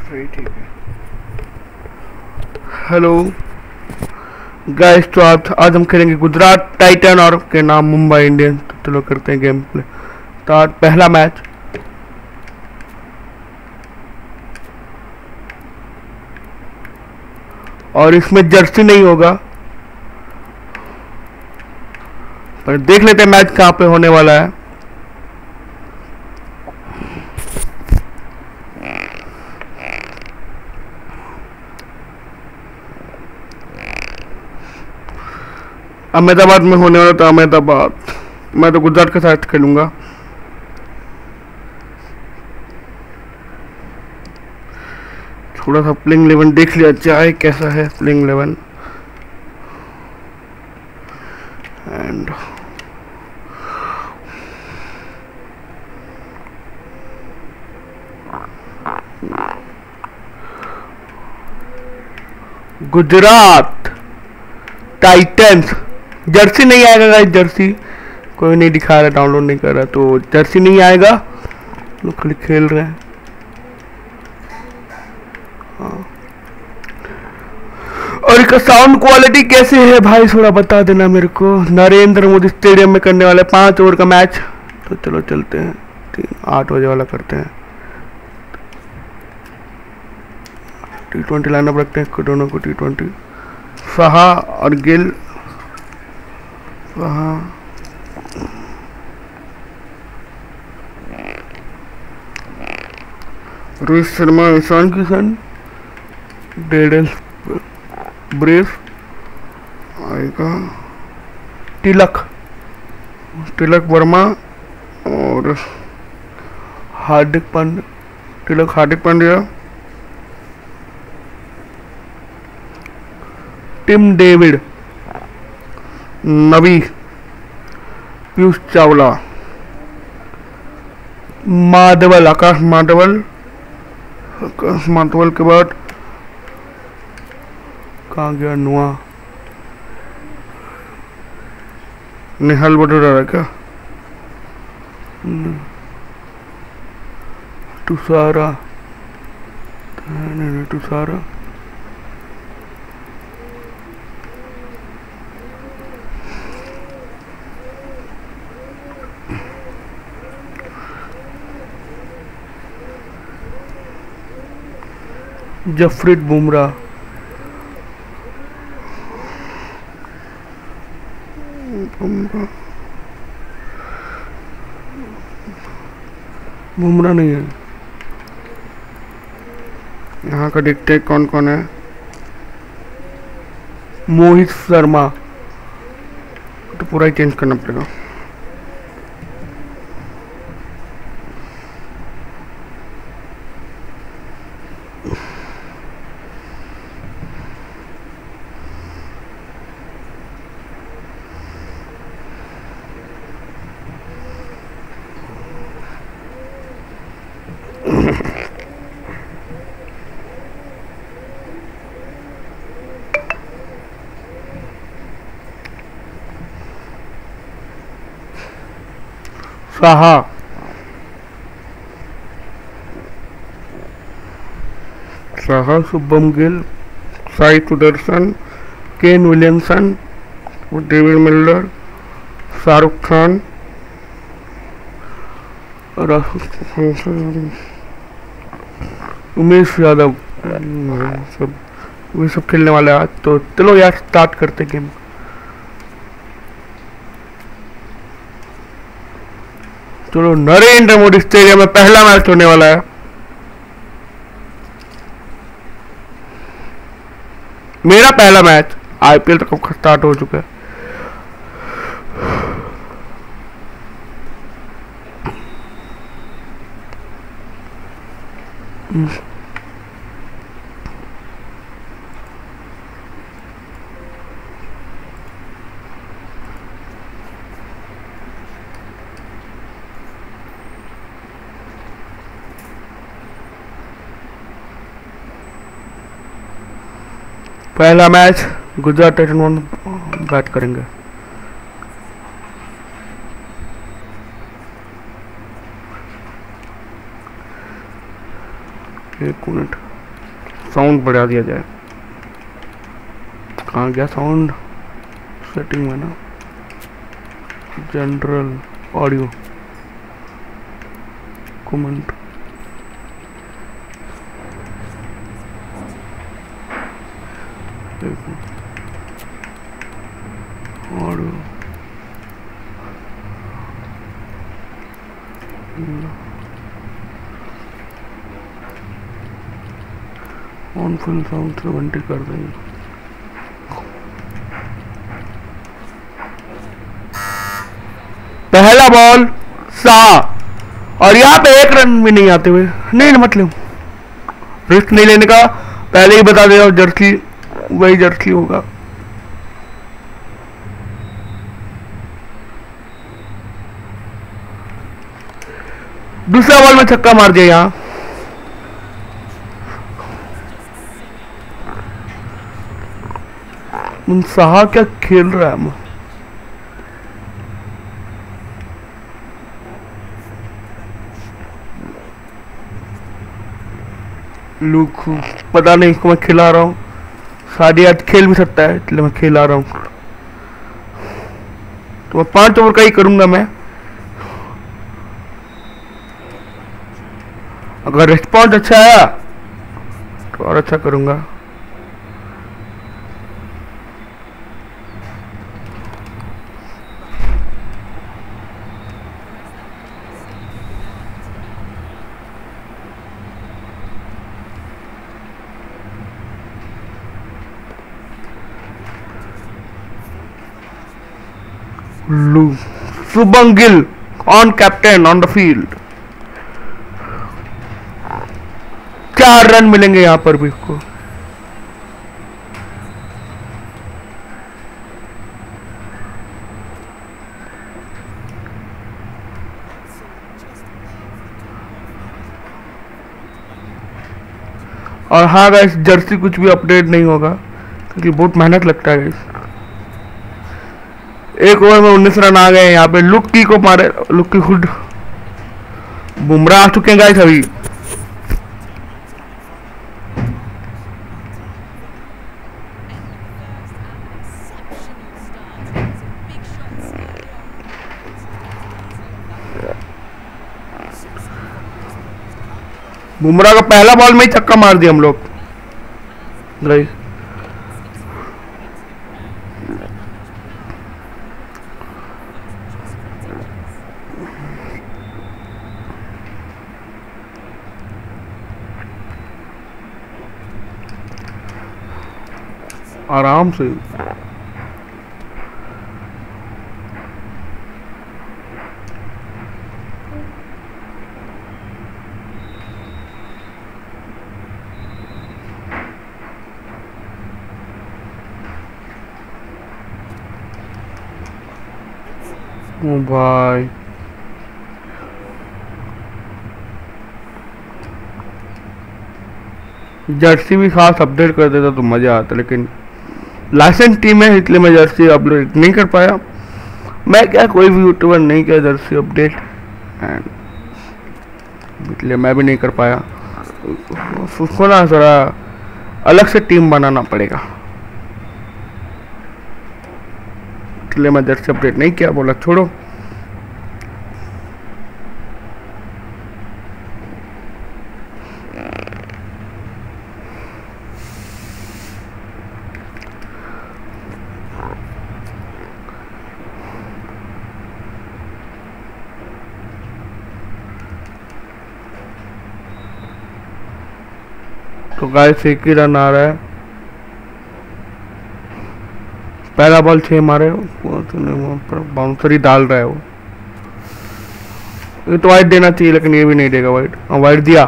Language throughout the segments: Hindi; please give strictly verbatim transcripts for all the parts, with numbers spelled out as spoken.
सही ठीक है। हेलो गाइस, तो आज आज हम खेलेंगे गुजरात टाइटन और के नाम मुंबई इंडियंस। तो चलो करते हैं गेम प्ले। तो आज पहला मैच और इसमें जर्सी नहीं होगा, पर देख लेते हैं मैच कहाँ पे होने वाला है। अहमदाबाद में होने वाला, तो अहमदाबाद। मैं तो गुजरात के साथ खेलूंगा। थोड़ा सा प्लेइंग इलेवन देख लिया जाए कैसा है playing eleven. And Gujarat Titans. Jersey नहीं आएगा गाइस, जर्सी कोई नहीं दिखा रहा, डाउनलोड नहीं कर रहा, तो जर्सी नहीं आएगा। लोग खाली खेल रहे हैं। हाँ। और इसका साउंड क्वालिटी कैसे है भाई, थोड़ा बता देना मेरे को। नरेंद्र मोदी स्टेडियम में करने वाले पांच ओवर का मैच। तो चलो चलते हैं, तीन आठ बजे वाला करते हैं। टी ट्वेंटी लाइनअप रखते हैं दोनों को। टी ट्वेंटी साहा और गिल। हाँ, रोहित शर्मा, ईशान किशन, डेडल ब्रेस आएगा, तिलक तिलक वर्मा और हार्दिक पांड्या। तिलक हार्दिक पांड्या, टिम डेविड, नबी, पीयूष चावला, माधवल, आकाश माधवल। आकाश माधवल के बाद कहाँ गया नुआ? निहाल बटोरा है क्या? तुषारा नहीं नहीं तुषारा। जफरीत बुमराह, बुमराह नहीं है। यहाँ का देखते हैं कौन कौन है। मोहित शर्मा, तो पूरा ही चेंज करना पड़ेगा। Saha, Saha, Shubman Gill, Sai Sudharsan, Kane Williamson, David Miller, Shahrukh Khan, Umesh Yadav, सब वे सब खेलने वाले आज। तो चलो यार स्टार्ट करते गेम। चलो, नरेंद्र मोदी स्टेडियम में पहला मैच होने वाला है। मेरा पहला मैच। आईपीएल तो कब स्टार्ट हो चुका है। पहला मैच गुजरात टाइटन बैट करेंगे। एक मिनट। साउंड बढ़ा दिया जाए। कहाँ गया साउंड? सेटिंग में ना, general audio comment. Audio on full sound seventy कर देंगे। पहला बॉल सा, और यहाँ पे एक रन भी नहीं आते हुए, नहीं मतलब रिस्क नहीं लेने का, पहले ही बता दे, जर्सी वही जर्सी होगा। दूसरा बॉल में छक्का मार दिया यहाँ। साहा क्या खेल रहा है? लुक पता नहीं, इसको मैं खिला रहा हूँ, शादी आज खेल भी सकता है इसलिए मैं खिला रहा हूँ। तो मैं पांच ओवर का ही करूंगा मैं, अगर रिस्पॉन्स अच्छा आया तो और अच्छा करूंगा। Shubman Gill on captain on the field. चार रन मिलेंगे यहां पर भी इसको। और हाँ गाइस, जर्सी कुछ भी अपडेट नहीं होगा क्योंकि बहुत मेहनत लगता है गाइस। एक ओवर में उन्नीस रन आ गए यहाँ पे। लुक्की को मारे, लुक्की खुद बुमराह आ चुके हैं गाइस अभी। बुमराह का पहला बॉल में ही छक्का मार दिया हम लोग गाइस। आराम से ओ भाई, जर्सी भी खास अपडेट कर देता तो मजा आता, लेकिन लाइसेंस टीम है इसलिए मैं जर्सी अपडेट नहीं कर पाया। मैं क्या, कोई भी यूट्यूबर नहीं किया जर्सी अपडेट, एंड इसलिए मैं भी नहीं कर पाया। उसको ना थोड़ा अलग से टीम बनाना पड़ेगा, इसलिए मैं जर्सी अपडेट नहीं किया, बोला छोड़ो। तो गाइस एक ही रन आ रहा है। पहला बॉल छह मारे, बाउंसर ही डाल रहा है वो। ये तो वाइड देना चाहिए लेकिन ये भी नहीं देगा वाइड। हाँ वाइड दिया,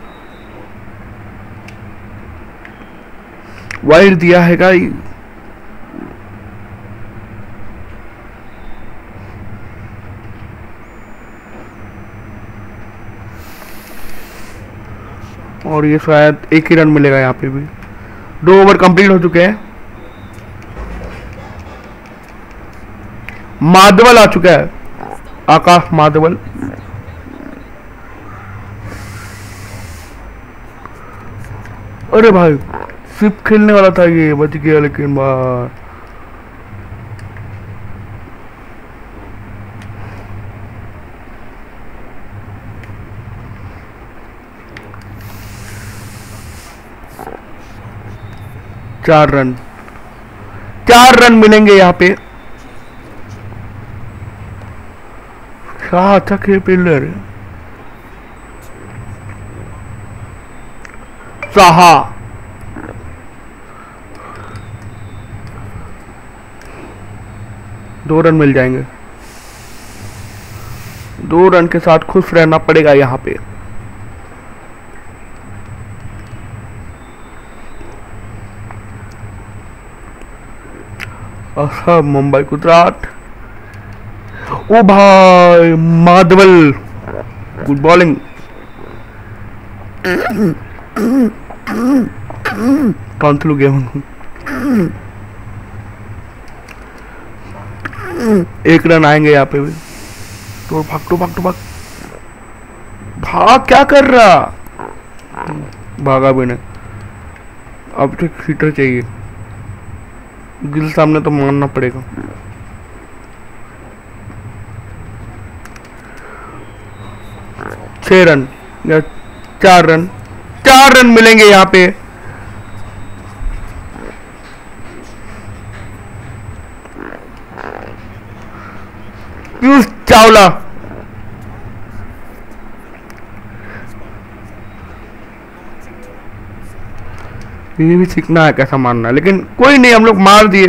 वाइड दिया है गाइस। और ये शायद एक ही रन मिलेगा यहाँ पे भी। दो ओवर कंप्लीट हो चुके हैं। माधवल आ चुका है, आकाश माधवल। अरे भाई सिर्फ खेलने वाला था ये, बच गया लेकिन बाहर। चार रन, चार रन मिलेंगे यहाँ पे। क्या अच्छा खेल प्लेयर साहा। दो रन मिल जाएंगे, दो रन के साथ खुश रहना पड़ेगा यहाँ पे। अच्छा मुंबई गुजरात, ओ भाई माधवल गुड बॉलिंग। कैंसिल हो गया। एक रन आएंगे यहाँ पे भी। तो भाग तो भाग तो भाग भाग, क्या कर रहा, भागा भी नहीं। अब तो हिटर चाहिए, गिल सामने तो मारना पड़ेगा। छह रन या चार रन, चार रन मिलेंगे यहाँ पे। पीयूष चावला, ये भी सीखना है कैसा मारना है, लेकिन कोई नहीं, हम लोग मार दिए,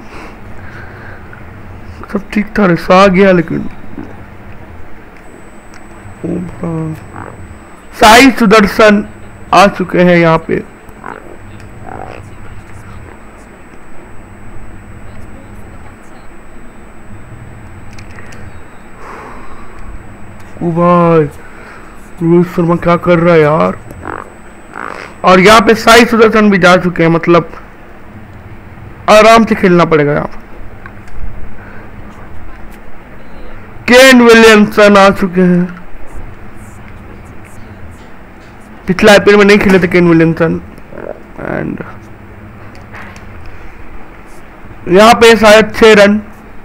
सब ठीक था। रिसा आ गया लेकिन साई सुदर्शन आ चुके हैं यहाँ पे। ओ भाई रोहित शर्मा क्या कर रहा है यार। और यहाँ पे साई सुदर्शन भी जा चुके हैं, मतलब आराम से खेलना पड़ेगा यहाँ पे। केन विलियमसन आ चुके हैं, पिछला आईपीएल में नहीं खेले थे केन विलियमसन। एंड यहाँ पे शायद छह रन,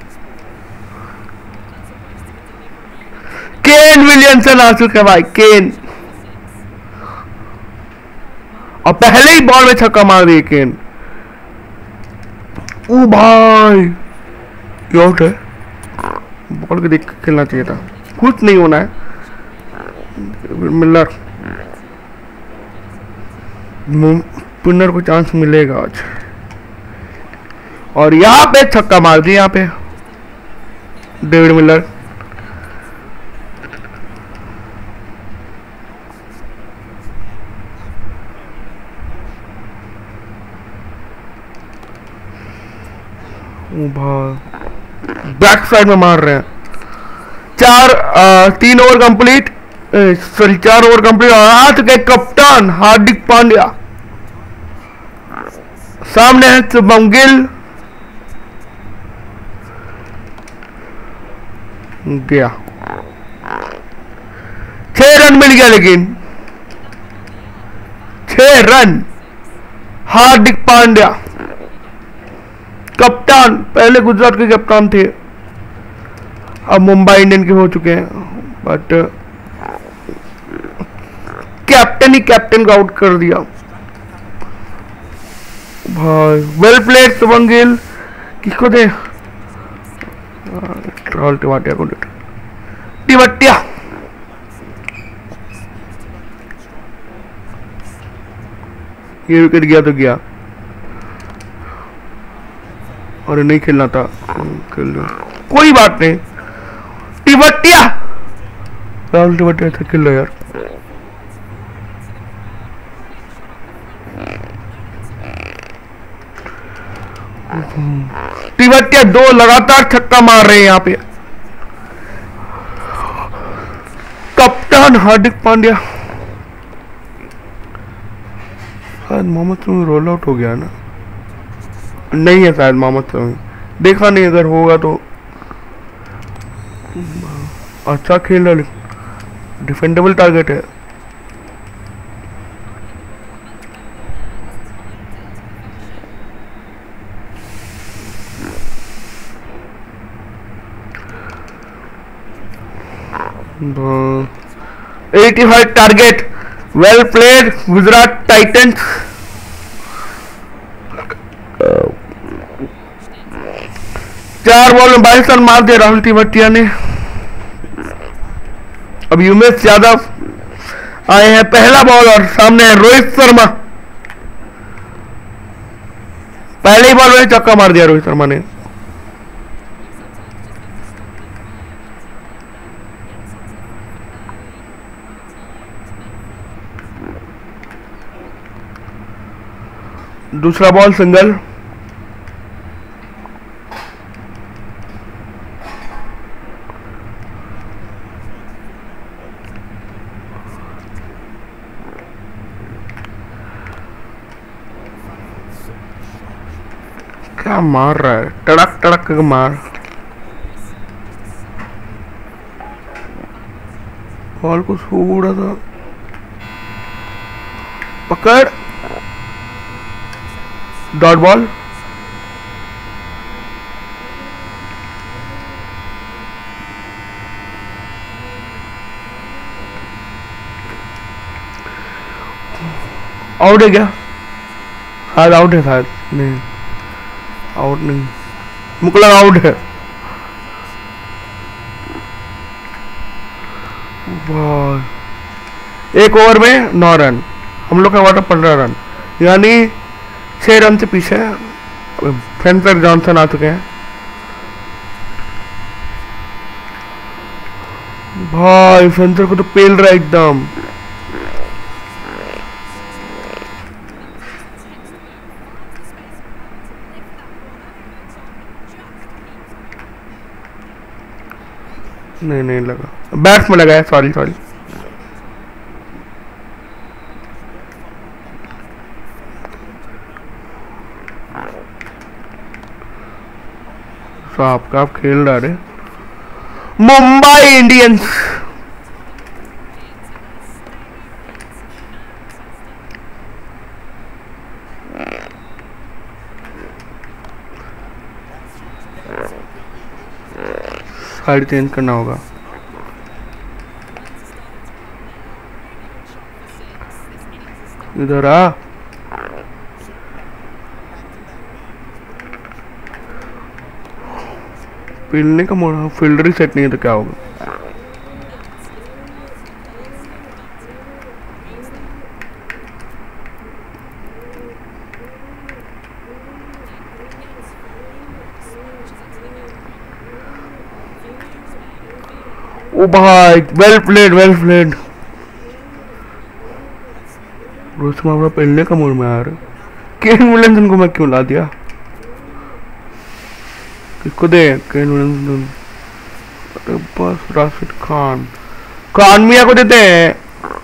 केन विलियमसन आ चुके हैं भाई, केन। और पहले ही बॉल में छक्का मार दिए केन। ओ भाई आउट है, बॉल को देख के खेलना चाहिए था, कुछ नहीं होना है। मिलर, स्पिनर को चांस मिलेगा आज। और यहाँ पे छक्का मार दिया, यहाँ पे डेविड मिलर। बैक साइड में मार रहे हैं। चार आ, तीन ओवर कंप्लीट, सॉरी चार ओवर कंप्लीट। आ चुके कप्तान हार्दिक पांड्या, सामने है शुभम गिल। गया, छह रन मिल गया, लेकिन छह रन। हार्दिक पांड्या कप्तान, पहले गुजरात के कप्तान थे, अब मुंबई इंडियन के हो चुके हैं। बट कैप्टन ही कैप्टन को आउट कर दिया भाई। Well played Shubman Gill. किसको दे, राहुल टिवाटिया को दे। टिवाटिया ये विकेट गया तो गया, और नहीं खेलना था, खेल लो, कोई बात नहीं। टिवटिया, राहुल टिवटिया था, खेल लो यार। टिवटिया दो लगातार छक्का मार रहे हैं यहाँ पे। कप्तान हार्दिक पांड्या। शायद मोहम्मद शमी रोल आउट हो गया ना, नहीं है शायद मोहम्मद शमी, देखा नहीं, अगर होगा तो। अच्छा खेल रहा, डिफेंडेबल टारगेट है। Eighty five target, well played Gujarat Titans. चार बॉल में बाईस रन मार दिया राहुल तिवाटिया ने। अब उमेश यादव आए हैं पहला बॉल और सामने है रोहित शर्मा। पहले ही बॉल में चौका मार दिया रोहित शर्मा ने। दूसरा बॉल सिंगल। क्या मार रहा है, टड़क टड़क का मार। बॉल को छू रहा था, पकड़, डॉट बॉल। आउट है क्या? शायद आउट है, शायद नहीं, आउट नहीं, मुकला आउट है। एक ओवर में नौ रन, हम लोग का वाटर पंद्रह रन, यानी छह रन से पीछे फेंसर जॉनसन आ चुके हैं। भाई फेंसर को तो पेल रहा है एकदम। नहीं नहीं लगा, बैट्स में लगा है, सॉरी सॉरी। तो आपका आप खेल रहा है मुंबई इंडियंस। साइड चेंज करना होगा। इधर आ, फील्डिंग का मोड़, फील्डर ही सेट नहीं है तो क्या होगा। ओ भाई, well played well played. Rohit Sharma पहले का मोड़ में आ रहा। केन विलियमसन को मैं क्यों ला दिया? किसको दे? Kane Williamson. अरे बस, राशिद खान, खान मियां को देते हैं।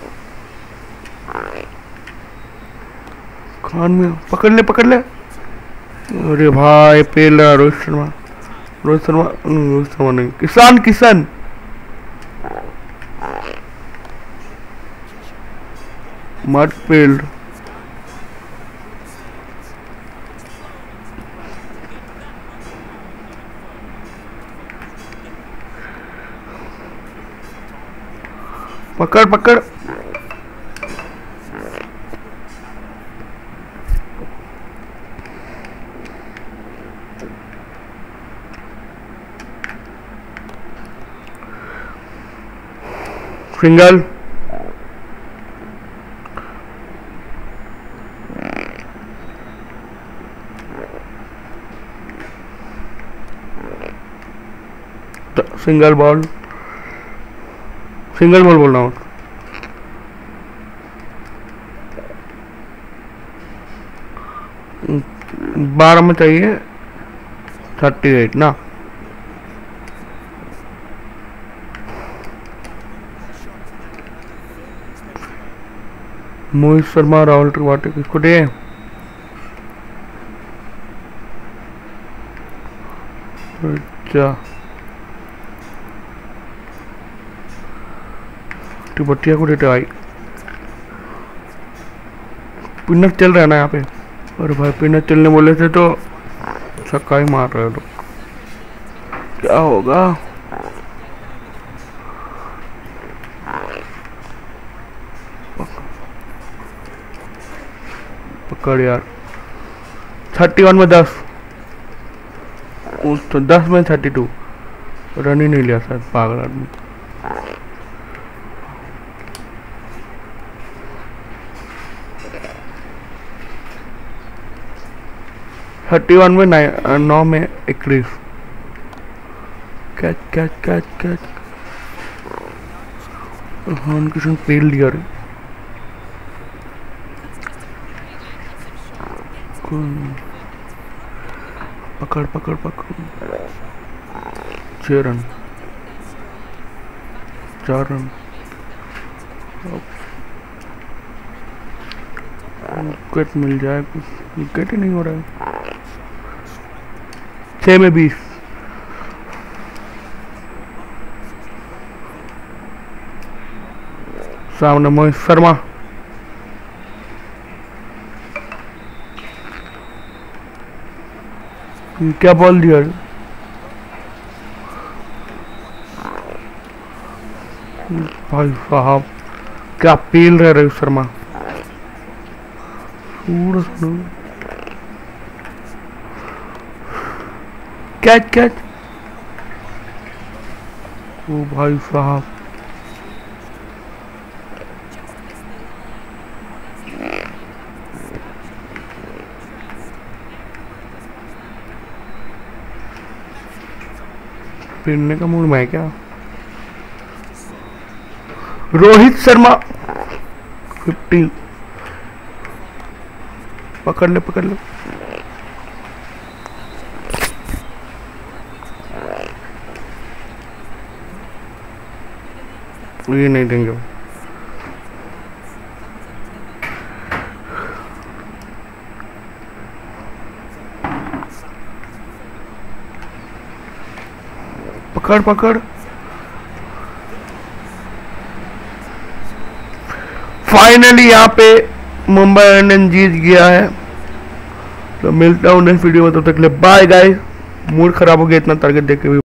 खान मियां पकड़ ले पकड़ ले। अरे भाई पेल रहा रोहित शर्मा। रोहित शर्मा रोहित शर्मा नहीं, किसान किशन। मट फील्ड। पकड़ पकड़। Single. Single ball, single ball बोल रहा हूँ। बारह में चाहिए थर्टी एट ना। मोहित शर्मा, राहुल त्रिपाठी, किसको दे? अच्छा त्रिपाठी को देते भाई। पिनक चल रहा है ना यहाँ पे। अरे भाई पिनक चलने बोले थे तो छक्का ही मार रहे हो। क्या होगा? पकड़ यार। थर्टी वन में दस, उस तो दस में थर्टी टू, रन ही नहीं लिया शायद, पागल आदमी। थर्टी वन में नौ में इक्कीस। Catch catch catch catch. हाँ किशन पेल लिया रे। पकड़ पकड़ पकड़। छह रन, चार रन। विकेट मिल जाए, कुछ विकेट ही नहीं हो रहा है। छह में बीस। सामने मोहित शर्मा। क्या बॉल दिया? भाई साहब क्या पील रहे रवि शर्मा। Catch catch. ओ भाई साहब, पीने का मूड में क्या? रोहित शर्मा फिफ्टी। पकड़ ले पकड़ ले। ये नहीं देंगे। पकड़ पकड़। फाइनली यहाँ पे मुंबई इंडियंस जीत गया है। तो मिलता हूँ नेक्स्ट वीडियो में, तब तक के लिए बाय गाइस। मूड खराब हो गया इतना टारगेट देख के भी।